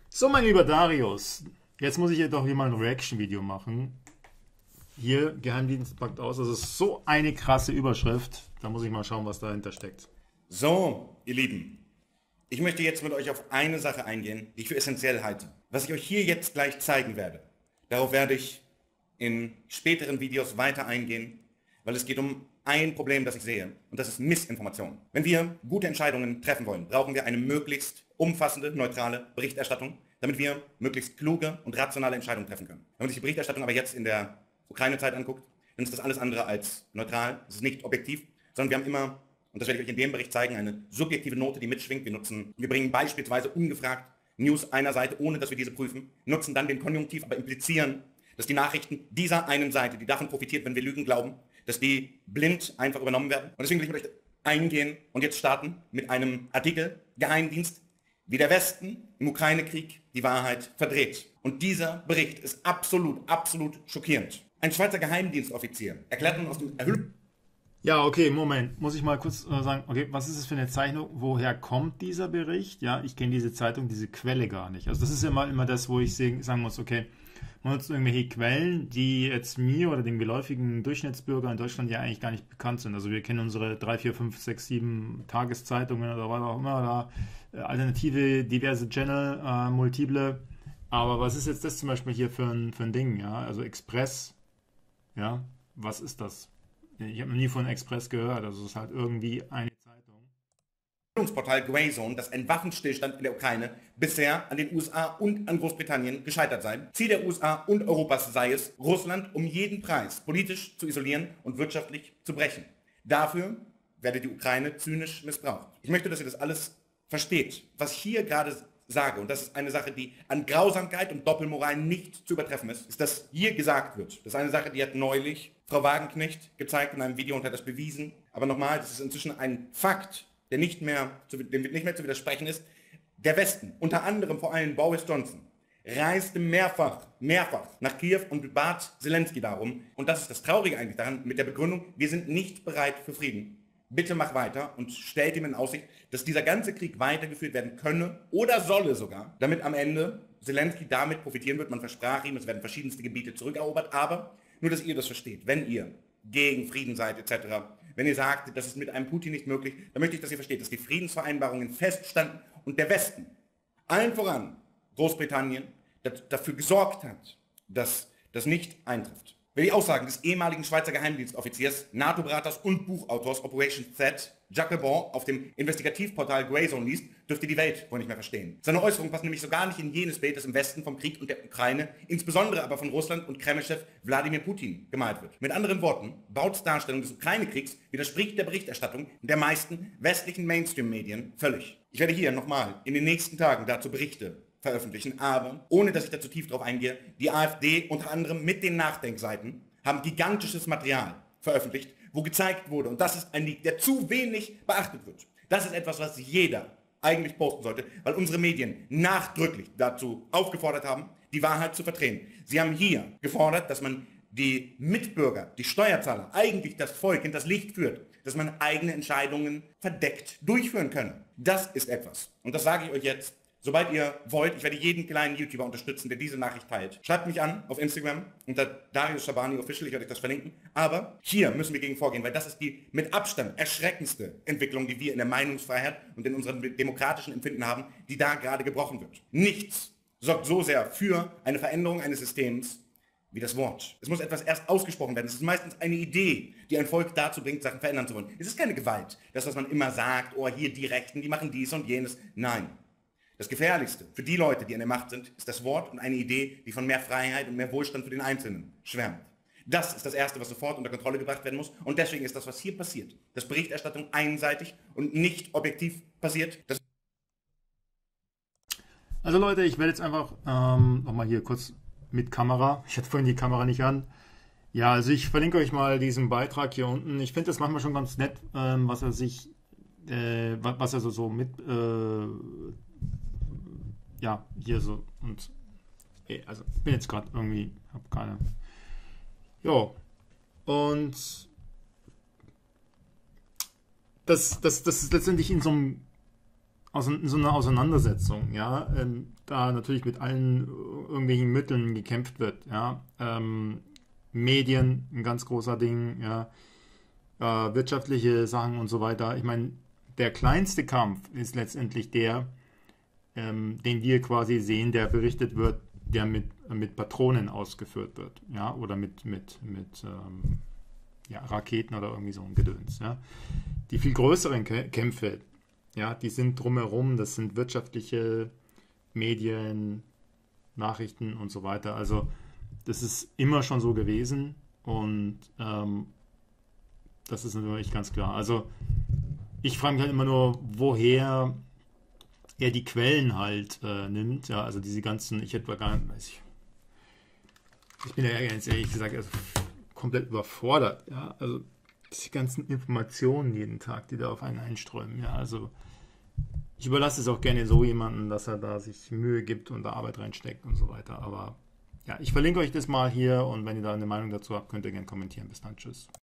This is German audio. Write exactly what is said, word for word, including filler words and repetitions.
So, mein lieber Darius, jetzt muss ich jedoch hier mal ein Reaction-Video machen. Hier, Geheimdienst packt aus, das ist so eine krasse Überschrift. Da muss ich mal schauen, was dahinter steckt. So, ihr Lieben, ich möchte jetzt mit euch auf eine Sache eingehen, die ich für essentiell halte. Was ich euch hier jetzt gleich zeigen werde, darauf werde ich in späteren Videos weiter eingehen, weil es geht um ein Problem, das ich sehe, und das ist Missinformation. Wenn wir gute Entscheidungen treffen wollen, brauchen wir eine möglichst umfassende, neutrale Berichterstattung, damit wir möglichst kluge und rationale Entscheidungen treffen können. Wenn man sich die Berichterstattung aber jetzt in der Ukraine-Zeit anguckt, dann ist das alles andere als neutral, es ist nicht objektiv, sondern wir haben immer, und das werde ich euch in dem Bericht zeigen, eine subjektive Note, die mitschwingt. Wir nutzen, wir bringen beispielsweise ungefragt News einer Seite, ohne dass wir diese prüfen, nutzen dann den Konjunktiv, aber implizieren, dass die Nachrichten dieser einen Seite, die davon profitiert, wenn wir Lügen glauben, dass die blind einfach übernommen werden. Und deswegen will ich mit euch eingehen und jetzt starten mit einem Artikel, Geheimdienst, wie der Westen im Ukraine-Krieg die Wahrheit verdreht. Und dieser Bericht ist absolut, absolut schockierend. Ein Schweizer Geheimdienstoffizier erklärt nun aus dem Erhöhten. Ja, okay, Moment. Muss ich mal kurz äh, sagen, okay, was ist das für eine Zeichnung? Woher kommt dieser Bericht? Ja, ich kenne diese Zeitung, diese Quelle gar nicht. Also das ist ja mal immer das, wo ich sagen muss, okay, man nutzt irgendwelche Quellen, die jetzt mir oder dem geläufigen Durchschnittsbürger in Deutschland ja eigentlich gar nicht bekannt sind. Also wir kennen unsere drei, vier, fünf, sechs, sieben Tageszeitungen oder was auch immer, da äh, alternative, diverse Channel, äh, multiple. Aber was ist jetzt das zum Beispiel hier für ein, für ein Ding? Ja, also Express, ja, was ist das? Ich habe noch nie von Express gehört, also es ist halt irgendwie eine Zeitung. Portal Grayzone, dass ein Waffenstillstand in der Ukraine bisher an den U S A und an Großbritannien gescheitert sei. Ziel der U S A und Europas sei es, Russland um jeden Preis politisch zu isolieren und wirtschaftlich zu brechen. Dafür werde die Ukraine zynisch missbraucht. Ich möchte, dass ihr das alles versteht, was ich hier gerade sage, und das ist eine Sache, die an Grausamkeit und Doppelmoral nicht zu übertreffen ist, ist, dass hier gesagt wird. Das ist eine Sache, die hat neulich Frau Wagenknecht gezeigt in einem Video und hat das bewiesen. Aber nochmal, das ist inzwischen ein Fakt, der nicht mehr zu, dem nicht mehr zu widersprechen ist. Der Westen, unter anderem vor allem Boris Johnson, reiste mehrfach, mehrfach nach Kiew und bat Zelensky darum. Und das ist das Traurige eigentlich daran, mit der Begründung, wir sind nicht bereit für Frieden. Bitte mach weiter, und stellt ihm in Aussicht, dass dieser ganze Krieg weitergeführt werden könne oder solle sogar, damit am Ende Zelensky damit profitieren wird. Man versprach ihm, es werden verschiedenste Gebiete zurückerobert, aber nur, dass ihr das versteht, wenn ihr gegen Frieden seid et cetera, wenn ihr sagt, das ist mit einem Putin nicht möglich, dann möchte ich, dass ihr versteht, dass die Friedensvereinbarungen feststanden und der Westen, allen voran Großbritannien, dafür gesorgt hat, dass das nicht eintrifft. Wer die Aussagen des ehemaligen Schweizer Geheimdienstoffiziers, NATO-Beraters und Buchautors Operation Z, Jacques Le Bon, auf dem Investigativportal Grayzone liest, dürfte die Welt wohl nicht mehr verstehen. Seine Äußerungen passen nämlich so gar nicht in jenes Bild, das im Westen vom Krieg und der Ukraine, insbesondere aber von Russland und Kremlchef Wladimir Putin gemalt wird. Mit anderen Worten, Bauts Darstellung des Ukraine-Kriegs widerspricht der Berichterstattung der meisten westlichen Mainstream-Medien völlig. Ich werde hier nochmal in den nächsten Tagen dazu Berichte veröffentlichen, aber ohne dass ich dazu tief drauf eingehe, die AfD unter anderem mit den Nachdenkseiten haben gigantisches Material veröffentlicht, wo gezeigt wurde, und das ist ein Leak, der zu wenig beachtet wird. Das ist etwas, was jeder eigentlich posten sollte, weil unsere Medien nachdrücklich dazu aufgefordert haben, die Wahrheit zu verdrehen. Sie haben hier gefordert, dass man die Mitbürger, die Steuerzahler, eigentlich das Volk in das Licht führt, dass man eigene Entscheidungen verdeckt durchführen könne. Das ist etwas, und das sage ich euch jetzt. Sobald ihr wollt, ich werde jeden kleinen YouTuber unterstützen, der diese Nachricht teilt. Schreibt mich an auf Instagram unter Darius Schabani Official, ich werde euch das verlinken. Aber hier müssen wir gegen vorgehen, weil das ist die mit Abstand erschreckendste Entwicklung, die wir in der Meinungsfreiheit und in unserem demokratischen Empfinden haben, die da gerade gebrochen wird. Nichts sorgt so sehr für eine Veränderung eines Systems wie das Wort. Es muss etwas erst ausgesprochen werden. Es ist meistens eine Idee, die ein Volk dazu bringt, Sachen verändern zu wollen. Es ist keine Gewalt. Das, was man immer sagt, oh, hier die Rechten, die machen dies und jenes. Nein. Das Gefährlichste für die Leute, die an der Macht sind, ist das Wort und eine Idee, die von mehr Freiheit und mehr Wohlstand für den Einzelnen schwärmt. Das ist das Erste, was sofort unter Kontrolle gebracht werden muss. Und deswegen ist das, was hier passiert, dass Berichterstattung einseitig und nicht objektiv passiert. Also Leute, ich werde jetzt einfach ähm, nochmal hier kurz mit Kamera. Ich hatte vorhin die Kamera nicht an. Ja, also ich verlinke euch mal diesen Beitrag hier unten. Ich finde das manchmal schon ganz nett, ähm, was er sich, äh, was er so, so mit... Äh, ja, hier so, und also ich bin jetzt gerade irgendwie, habe keine, ja, und das, das, das ist letztendlich in so, einem, in so einer Auseinandersetzung, ja, ähm, da natürlich mit allen irgendwelchen Mitteln gekämpft wird. Ja? Ähm, Medien, ein ganz großer Ding, ja? äh, wirtschaftliche Sachen und so weiter. Ich meine, der kleinste Kampf ist letztendlich der, ähm, den wir quasi sehen, der berichtet wird, der mit, mit Patronen ausgeführt wird, ja, oder mit, mit, mit ähm, ja, Raketen oder irgendwie so ein Gedöns. Ja. Die viel größeren Kämpfe, ja, die sind drumherum, das sind wirtschaftliche Medien, Nachrichten und so weiter. Also das ist immer schon so gewesen und ähm, das ist natürlich ganz klar. Also ich frage mich halt immer nur, woher er die Quellen halt äh, nimmt. Ja, also diese ganzen, ich etwa gar nicht, weiß ich, ich bin ja ganz ehrlich gesagt also komplett überfordert. Ja, also die ganzen Informationen jeden Tag, die da auf einen einströmen. Ja, also ich überlasse es auch gerne so jemandem, dass er da sich Mühe gibt und da Arbeit reinsteckt und so weiter. Aber ja, ich verlinke euch das mal hier und wenn ihr da eine Meinung dazu habt, könnt ihr gerne kommentieren. Bis dann, tschüss.